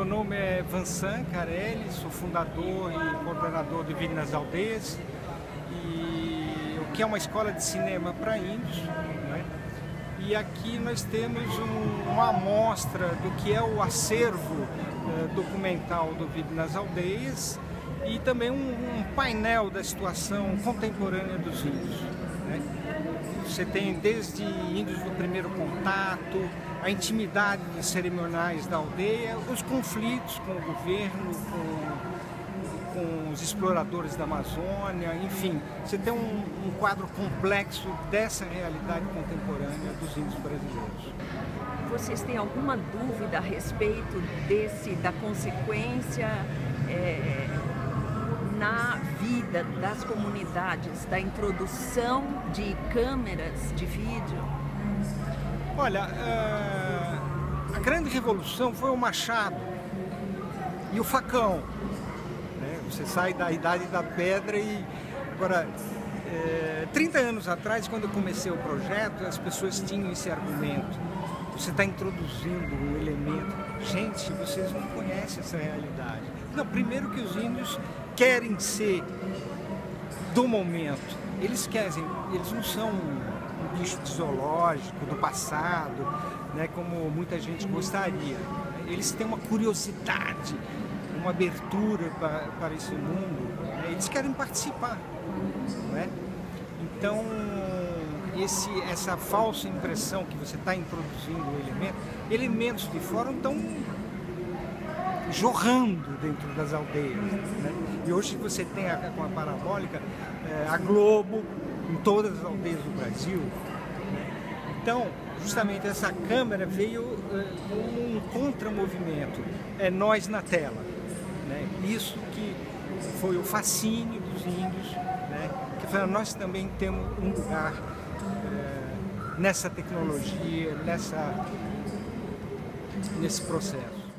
nome é Vansan Carelli, sou fundador e coordenador do Vídeo nas Aldeias, e o que é uma escola de cinema para índios, né? E aqui nós temos uma amostra do que é o acervo documental do Vídeo nas Aldeias e também um painel da situação contemporânea dos índios, né? Você tem desde índios do primeiro contato, a intimidade dos cerimoniais da aldeia, os conflitos com o governo, com os exploradores da Amazônia, enfim, você tem um quadro complexo dessa realidade contemporânea dos índios brasileiros. Vocês têm alguma dúvida a respeito da consequência na vida das comunidades, da introdução de câmeras de vídeo? Olha, a grande revolução foi o machado e o facão, né? Você sai da idade da pedra e agora, 30 anos atrás, quando eu comecei o projeto, as pessoas tinham esse argumento. Você está introduzindo um elemento. Gente, vocês não conhecem essa realidade. Não, primeiro que os índios querem ser do momento. Eles não são um bicho de zoológico do passado, né, como muita gente gostaria. Eles têm uma curiosidade, uma abertura para esse mundo, né? Eles querem participar, né? Então, essa falsa impressão que você está introduzindo o elementos de fora estão jorrando dentro das aldeias, né? E hoje você tem com a parabólica a Globo em todas as aldeias do Brasil, né? Então, justamente essa câmera veio com um contramovimento, é nós na tela, né? Isso que foi o fascínio dos índios, né? Que falaram, nós também temos um lugar nessa tecnologia, nesse processo.